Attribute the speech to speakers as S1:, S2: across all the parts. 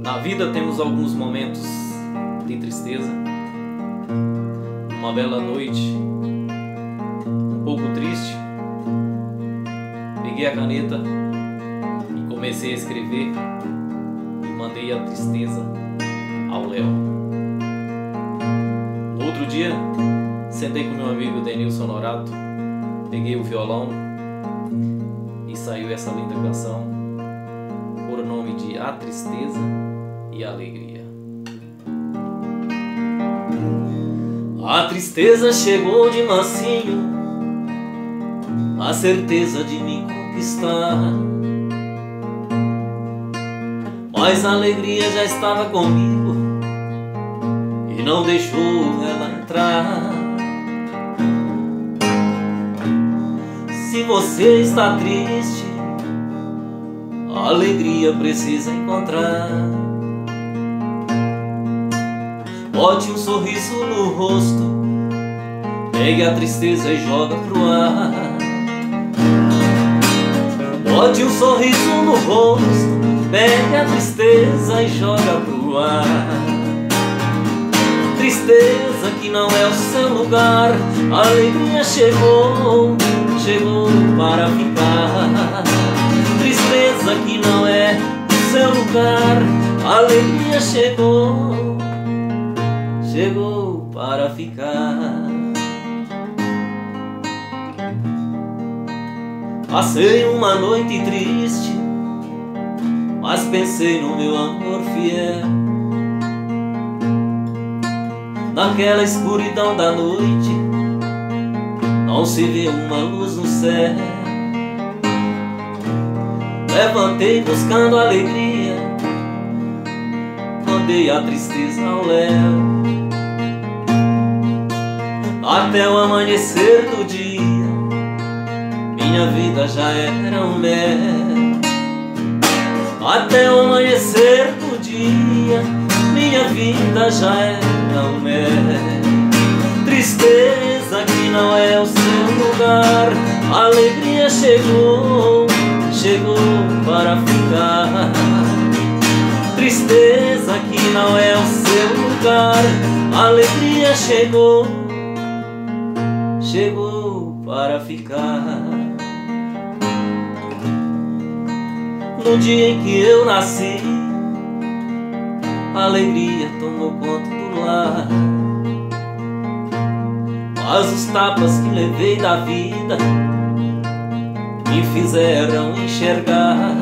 S1: Na vida temos alguns momentos de tristeza. Uma bela noite, um pouco triste, peguei a caneta e comecei a escrever e mandei a tristeza ao Léo. No outro dia, sentei com meu amigo Denilson Norato, peguei o violão e saiu essa linda canção por nome de A Tristeza e a Alegria. A tristeza chegou de mansinho, a certeza de me conquistar, mas a alegria já estava comigo e não deixou ela entrar. Se você está triste, a alegria precisa encontrar. Bote um sorriso no rosto, pegue a tristeza e joga pro ar. Bote um sorriso no rosto, pegue a tristeza e joga pro ar. Tristeza que não é o seu lugar, a alegria chegou, chegou para ficar. Tristeza que não é o seu lugar, a alegria chegou, chegou para ficar. Passei uma noite triste, mas pensei no meu amor fiel. Naquela escuridão da noite, não se vê uma luz no céu. Levantei buscando alegria, mandei a tristeza ao Léo. Até o amanhecer do dia, minha vida já era um mel. Até o amanhecer do dia, minha vida já era um mel. Tristeza que não é o seu lugar, a alegria chegou, chegou para ficar. Tristeza que não é o seu lugar, a alegria chegou, chegou para ficar. No dia em que eu nasci, a alegria tomou conta do lar. Mas os tapas que levei da vida me fizeram enxergar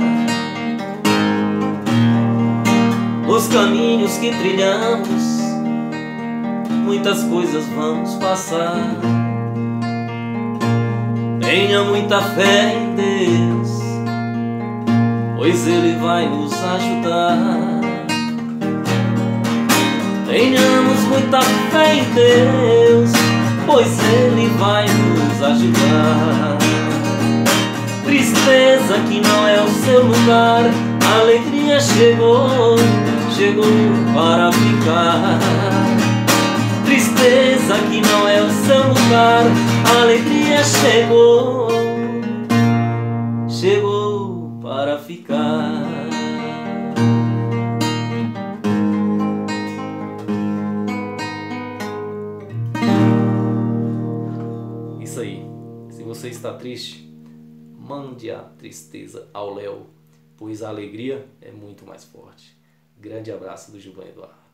S1: os caminhos que trilhamos, muitas coisas vamos passar. Tenha muita fé em Deus, pois Ele vai nos ajudar. Tenhamos muita fé em Deus, pois Ele vai nos ajudar. Tristeza que não é o seu lugar, a alegria chegou, chegou para ficar. Tristeza que não é o seu lugar, a alegria chegou, chegou para ficar. Isso aí. Se você está triste, mande a tristeza ao Léo, pois a alegria é muito mais forte. Grande abraço do Gilvan Eduardo.